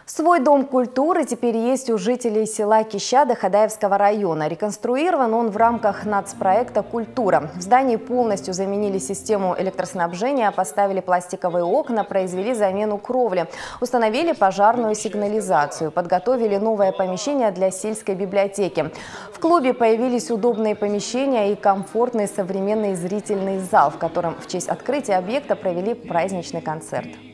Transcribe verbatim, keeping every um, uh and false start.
Свой дом культуры теперь есть у жителей села Кищада Хадаевского района. Реконструирован он в рамках нацпроекта «Культура». В здании полностью заменили систему электроснабжения, поставили пластиковые окна, произвели замену кровли, установили пожарную сигнализацию, подготовили новое помещение для сельской библиотеки. В клубе появились удобные помещения и комфортный современный зрительный зал, в котором в честь открытия объекта провели праздничный концерт.